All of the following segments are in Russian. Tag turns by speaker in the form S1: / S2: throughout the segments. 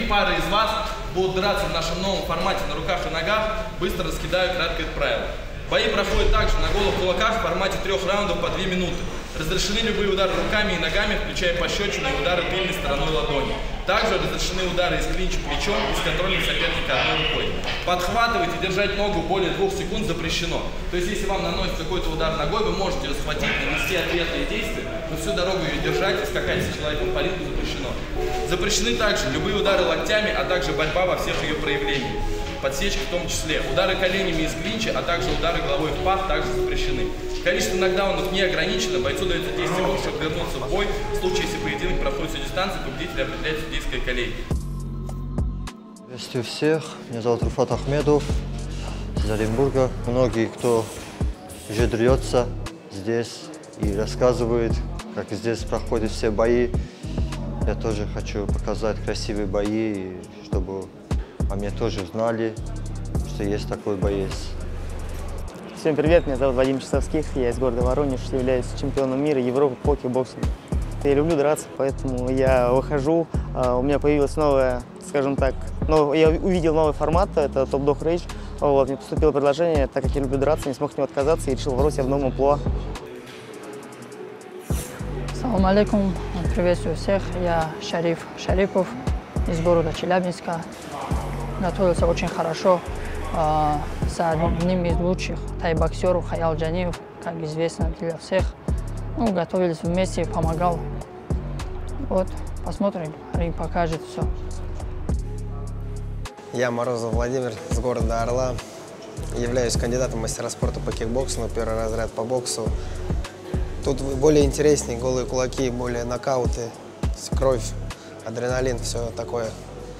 S1: пары из вас будут драться в нашем новом формате на руках и ногах, быстро раскидаю краткое правило. Бои проходят также на голых кулаках в формате 3 раундов по 2 минуты. Разрешены любые удары руками и ногами, включая пощечины и удары тыльной стороной ладони. Также разрешены удары из клинча плечом и с контролем соперника одной рукой. Подхватывать и держать ногу более 2 секунд запрещено. То есть, если вам наносит какой-то удар ногой, вы можете ее схватить, нанести ответные действия, но всю дорогу ее держать и скакать с человеком по рингу запрещено. Запрещены также любые удары локтями, а также борьба во всех ее проявлениях. Подсечки в том числе. Удары коленями из клинча, а также удары головой в пах также запрещены. Количество нокдаунов не ограничено, бойцу дается 10 секунд, чтобы вернуться в бой. В случае, если поединок проходит всю дистанцию, победитель определяет судейская коллегия.
S2: Приветствую всех, меня зовут Руфат Ахмедов, из Оренбурга. Многие, кто уже дрется здесь и рассказывает, как здесь проходят все бои. Я тоже хочу показать красивые бои, чтобы о мне тоже знали, что есть такой боец.
S3: Всем привет, меня зовут Вадим Часовских, я из города Воронеж, являюсь чемпионом мира Европы по кикбоксингу. Я люблю драться, поэтому я выхожу, у меня появилась новая, скажем так, я увидел новый формат, это Top Dog Rage. Вот, мне поступило предложение, так как я люблю драться, не смог от него отказаться и решил попробовать себя в новом амплуа.
S4: Салам алейкум, приветствую всех, я Шариф Шарипов из города Челябинска. Готовился очень хорошо с одним из лучших тай-боксеров Хаял Джаниев, как известно для всех. Ну, готовились вместе, помогал. Вот, посмотрим, ринг покажет все.
S5: Я Морозов Владимир из города Орла. Являюсь кандидатом в мастера спорта по кикбоксингу, первый разряд по боксу. Тут более интереснее, голые кулаки, более нокауты, кровь, адреналин, все такое.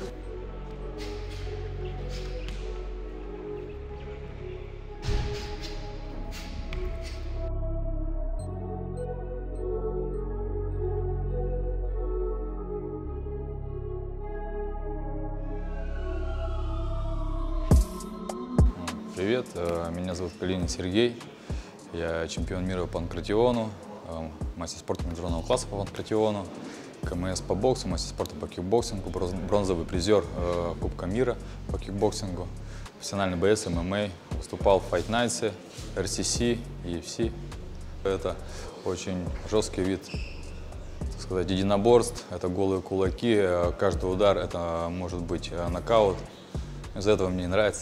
S6: Привет, меня зовут Калинин Сергей, я чемпион мира по панкратиону, мастер спорта международного класса по панкратиону, КМС по боксу, мастер спорта по кикбоксингу, бронзовый призер Кубка мира по кикбоксингу, профессиональный боец ММА, выступал в Fight Nights, RCC, UFC. Это очень жесткий вид, так сказать, единоборств, это голые кулаки, каждый удар это может быть нокаут, из-за этого мне нравится.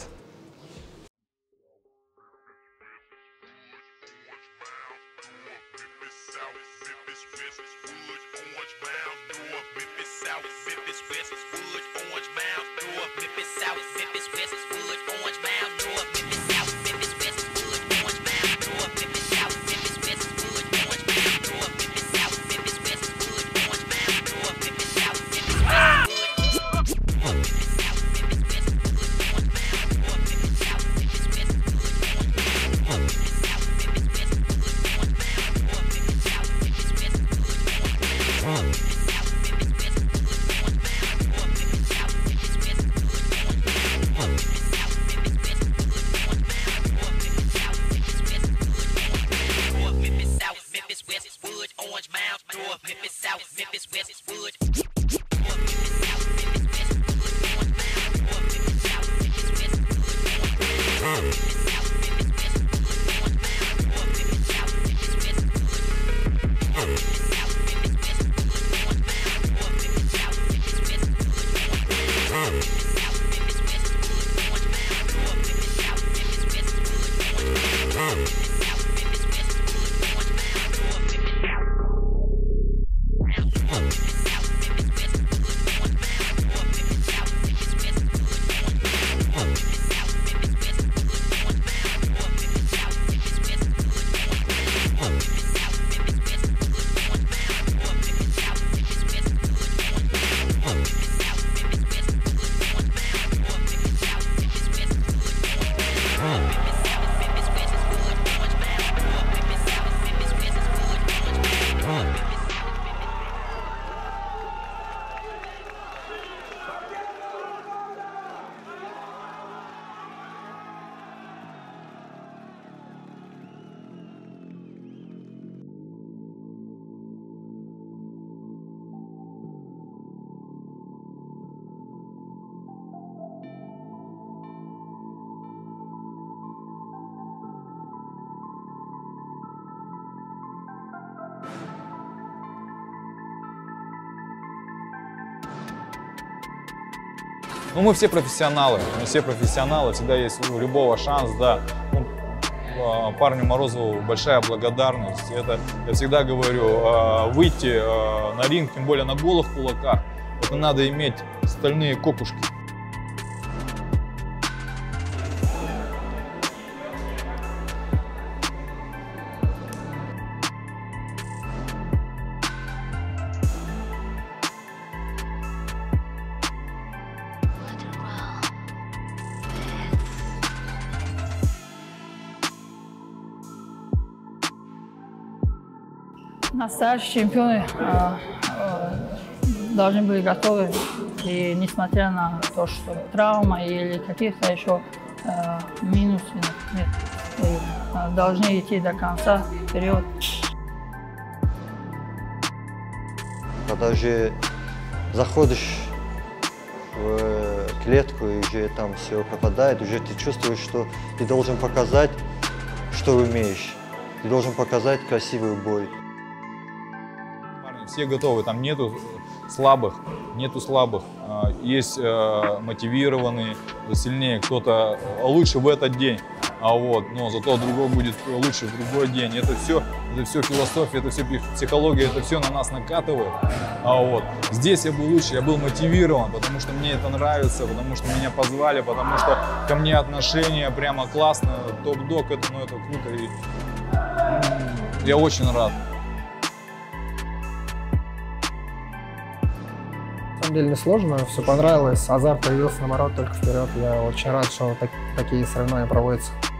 S6: Ну, мы все профессионалы, всегда есть у любого шанс, да. Ну, парню Морозову большая благодарность. Это, я всегда говорю, выйти на ринг, тем более на голых кулаках, это надо иметь стальные кокушки.
S4: Настоящие чемпионы должны быть готовы, и несмотря на то, что травма или каких-то еще минусы, должны идти до конца, вперед.
S2: Когда же заходишь в клетку и уже там все попадает, уже ты чувствуешь, что ты должен показать, что умеешь. Ты должен показать красивый бой.
S6: Все готовы, там нету слабых, есть мотивированные, сильнее, кто-то лучше в этот день, но зато другой будет лучше в другой день. Это все философия, это все психология, это все на нас накатывает. Здесь я был лучше, я был мотивирован, потому что мне это нравится, потому что меня позвали, потому что ко мне отношение прямо классно, топ-дог, это круто, и я очень рад.
S7: На самом деле несложно, все понравилось, азарт появился, наоборот, только вперед. Я очень рад, что такие соревнования проводятся.